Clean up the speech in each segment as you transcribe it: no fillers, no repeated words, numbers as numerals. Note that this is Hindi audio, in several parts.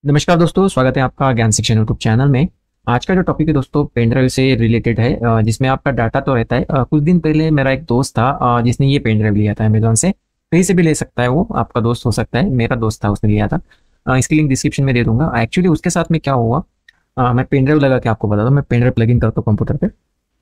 नमस्कार दोस्तों, स्वागत है आपका ज्ञान शिक्षण यूट्यूब चैनल में। आज का जो टॉपिक है दोस्तों पेन ड्राइव से रिलेटेड है, जिसमें आपका डाटा तो रहता है। कुछ दिन पहले मेरा एक दोस्त था, जिसने ये पेन ड्राइव लिया था अमेजोन से। कहीं से भी ले सकता है, वो आपका दोस्त हो सकता है, मेरा दोस्त था, उसने लिया था। इसकी लिंक डिस्क्रिप्शन में दे दूंगा। एक्चुअली उसके साथ में क्या हुआ, मैं पेन ड्राइव लगा के आपको बताता हूँ। मैं पेन ड्राइव प्लग इन करता हूँ कंप्यूटर पे।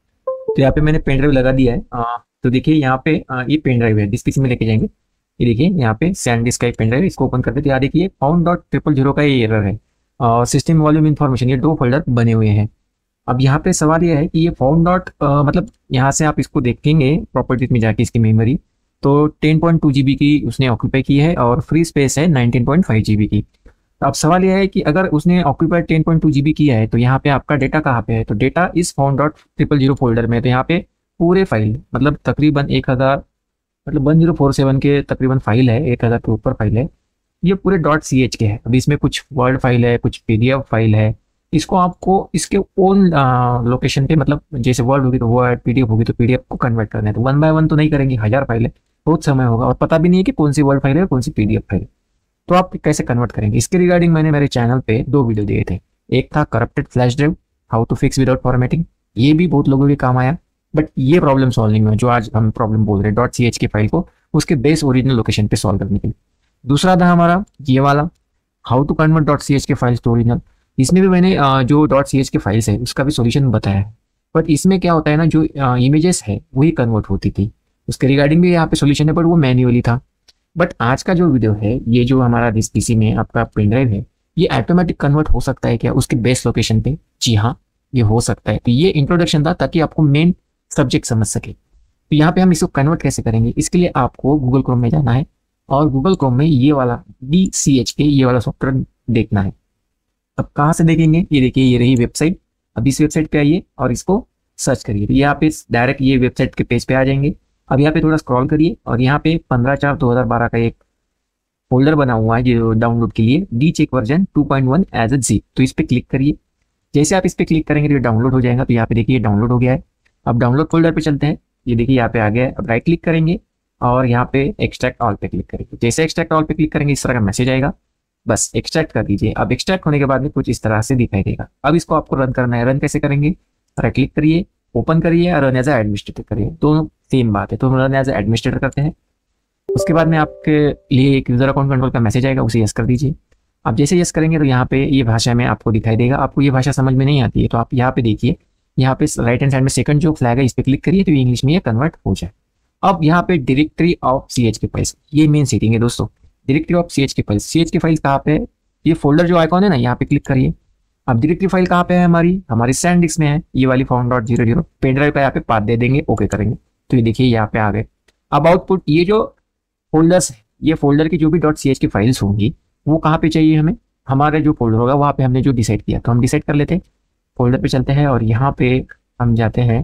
तो यहाँ पे मैंने पेन ड्राइव लगा दिया है। तो देखिए यहाँ पे ये पेन ड्राइव है, जिस किसी में लेके जाएंगे। ये देखिए यहाँ पे सैनडिस्क का एक पेन ड्राइव, इसको ओपन करते तो यहाँ देखिए found.000 का ये एरर है। और सिस्टम वॉल्यूम इन्फॉर्मेशन, ये दो फोल्डर बने हुए हैं। अब यहाँ पे सवाल ये है कि ये फाउंड डॉट मतलब यहाँ से आप इसको देखेंगे प्रॉपर्टीज में जाके, इसकी मेमोरी तो 10.2 GB की उसने ऑक्यूपाई की है और फ्री स्पेस है 19.5 GB की। तो अब सवाल यह है कि अगर उसने ऑक्यूपाई 10.2 GB किया है तो यहाँ पे आपका डेटा कहाँ पे है। तो डेटा इस found.000 फोल्डर में। तो यहाँ पे पूरे फाइल मतलब तकरीबन 1000 मतलब 1047 के तकरीबन फाइल है, 1000 के ऊपर फाइल है। ये पूरे .ch के हैं। अभी इसमें कुछ वर्ड फाइल है, कुछ PDF फाइल है। इसको आपको इसके ओन लोकेशन पे, मतलब जैसे वर्ड होगी तो वर्ड, PDF होगी तो PDF को कन्वर्ट करना है। तो 1 बाय 1 तो नहीं करेंगे, 1000 फाइल है, बहुत समय होगा और पता भी नहीं है कि कौन सी वर्ड फाइल है कौन सी PDF फाइल है। तो आप कैसे कन्वर्ट करेंगे, इसके रिगार्डिंग मैंने मेरे चैनल पे 2 वीडियो दिए थे। एक था corrupted flash drive, how to fix without formatting. ये भी बहुत लोगों के काम आया, बट ये प्रॉब्लम सॉल्विंग में जो आज हम प्रॉब्लम बोल रहे हैं, .ch की फाइल को उसके बेस ओरिजिनल लोकेशन पे सॉल्व करने के लिए। दूसरा था हमारा ये वाला, हाउ टू कन्वर्ट .ch के फाइल्स टू ओरिजिनल। इसमें भी मैंने जो .ch के फाइल्स है उसका भी सॉल्यूशन बताया है। बट इसमें क्या होता है ना, जो इमेजेस है वही कन्वर्ट होती थी, उसके रिगार्डिंग भी यहाँ पे सॉल्यूशन है, बट वो मैन्युअली था। बट आज का जो वीडियो है, ये जो हमारा जिस पीसी में आपका पेन ड्राइव है, ये ऑटोमेटिक कन्वर्ट हो सकता है क्या उसके बेस लोकेशन पे? जी हाँ, ये हो सकता है। तो ये इंट्रोडक्शन था ताकि आपको मेन सब्जेक्ट समझ सके। तो यहाँ पे हम इसको कन्वर्ट कैसे करेंगे, इसके लिए आपको गूगल क्रोम में जाना है और गूगल क्रोम में ये वाला DCHK ये वाला सॉफ्टवेयर देखना है। अब कहाँ से देखेंगे, ये देखिए ये रही वेबसाइट। अब इस वेबसाइट पे आइए और इसको सर्च करिए। तो यहाँ पे डायरेक्ट ये वेबसाइट के पेज पे आ जाएंगे। अब यहाँ पे थोड़ा स्क्रॉल करिए और यहाँ पे 15/4/2012 का एक फोल्डर बना हुआ है जो डाउनलोड के लिए, DCheck version 2.1 as a zip। तो इस पर क्लिक करिए। जैसे आप इस पर क्लिक करेंगे तो ये डाउनलोड हो जाएगा। तो यहाँ पे देखिए डाउनलोड हो गया है। अब डाउनलोड फोल्डर पे चलते हैं। ये देखिए यहाँ पे आ गया है। अब राइट क्लिक करेंगे और यहाँ पे एक्सट्रैक्ट ऑल पे क्लिक करेंगे। जैसे एक्सट्रैक्ट ऑल पे क्लिक करेंगे इस तरह का मैसेज आएगा, बस एक्सट्रैक्ट कर दीजिए। अब एक्सट्रैक्ट होने के बाद में कुछ इस तरह से दिखाई देगा। अब इसको आपको रन करना है। रन कैसे करेंगे, राइट क्लिक करिए, ओपन करिए और रन एज एडमिनिस्ट्रेटर करिए। दोनों सेम बात है। तो रन एज एडमिनिस्ट्रेटर करते हैं। उसके बाद में आपके लिए एक यूजर अकाउंट कंट्रोल का मैसेज आएगा, उसे यस कर दीजिए। आप जैसे यस करेंगे तो यहाँ पे ये भाषा में आपको दिखाई देगा। आपको ये भाषा समझ में नहीं आती है तो आप यहाँ पे देखिए, यहाँ पे राइट हैंड साइड में सेकंड जो फ्लैग है इस पर क्लिक करिए तो इंग्लिश में ये कन्वर्ट हो जाए। अब यहाँ पे डायरेक्टरी ऑफ CH के फाइल्स, ये मेन सेटिंग है दोस्तों। डायरेक्टरी ऑफ CH के फाइल्स, CH के फाइल्स कहाँ पे है, ये फोल्डर जो आइकॉन है ना, यहाँ पे क्लिक करिए। अब डायरेक्टरी फाइल कहाँ पे है, हमारी सैनडिस्क में है, ये वाली found.0.0 पेन ड्राइव का यहाँ पे पाथ दे देंगे, ओके करेंगे तो ये देखिए यहाँ पे आ गए। अब आउटपुट, ये जो फोल्डर्स है, ये फोल्डर की जो भी .ch की फाइल्स होंगी वो कहाँ पे चाहिए हमें, हमारा जो फोल्डर होगा वहाँ पे हमने जो डिसाइड किया तो हम डिसाइड कर लेते हैं। फोल्डर पे चलते हैं और यहाँ पे हम जाते हैं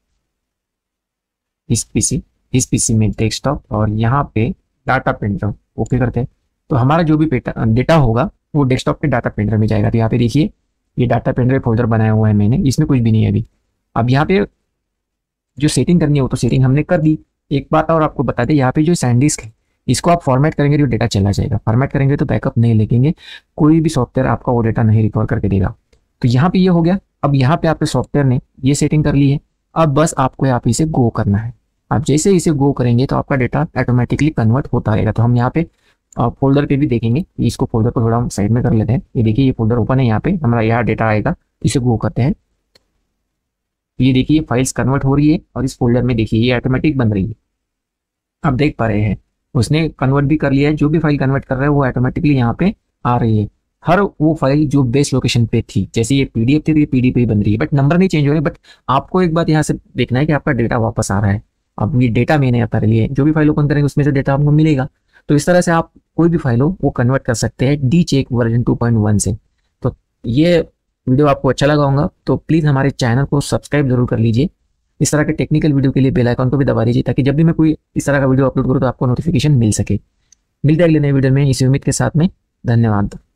इस पीसी में डेस्कटॉप और यहाँ पे डाटा प्रिंटर ओके करते हैं। तो हमारा जो भी डेटा होगा वो डेस्कटॉप के डाटा प्रिंटर में जाएगा। तो यहाँ पे देखिए ये डाटा प्रिंटर फोल्डर बनाया हुआ है मैंने, इसमें कुछ भी नहीं है अभी। अब यहाँ पे जो सेटिंग करनी है वो तो सेटिंग हमने कर दी। एक बात और आपको बता दें, यहाँ पे जो सैनडिस्क है इसको आप फॉर्मेट करेंगे तो डेटा चला जाएगा। फॉर्मेट करेंगे तो बैकअप नहीं लेंगे, कोई भी सॉफ्टवेयर आपका वो डेटा नहीं रिकवर करके देगा। तो यहाँ पे ये हो गया। अब यहाँ पे आपके सॉफ्टवेयर ने ये सेटिंग कर ली है। अब बस आपको यहाँ पे इसे गो करना है। आप जैसे इसे गो करेंगे तो आपका डेटा ऑटोमेटिकली कन्वर्ट होता रहेगा। तो हम यहाँ पे फोल्डर पे भी देखेंगे। इसको फोल्डर को थोड़ा हम साइड में कर लेते हैं। ये देखिए ये फोल्डर ओपन है, यहाँ पे हमारा यहाँ डेटा आएगा, इसे गो करते हैं। ये देखिए फाइल्स कन्वर्ट हो रही है और इस फोल्डर में देखिए ये ऑटोमेटिक बन रही है। आप देख पा रहे हैं उसने कन्वर्ट भी कर लिया है। जो भी फाइल कन्वर्ट कर रहा है वो ऑटोमेटिकली यहाँ पे आ रही है। हर वो फाइल जो बेस लोकेशन पे थी, जैसे ये PDF थी तो ये PDF ही बन रही है, बट नंबर नहीं चेंज हो रहे। बट आपको एक बात यहाँ से देखना है कि आपका डेटा वापस आ रहा है। अब ये डेटा मैंने आता रही है, जो भी फाइल ओपन करेंगे उसमें से डेटा आपको मिलेगा। तो इस तरह से आप कोई भी फाइल हो वो कन्वर्ट कर सकते हैं DCheck वर्जन 2.1 से। तो ये वीडियो आपको अच्छा लगा होगा तो प्लीज़ हमारे चैनल को सब्सक्राइब जरूर कर लीजिए। इस तरह के टेक्निकल वीडियो के लिए बेल आइकन को भी दबा दीजिए ताकि जब भी मैं कोई इस तरह का वीडियो अपलोड करूँ तो आपको नोटिफिकेशन मिल सके। मिलते हैं अगले नए वीडियो में इसी उम्मीद के साथ में। धन्यवाद।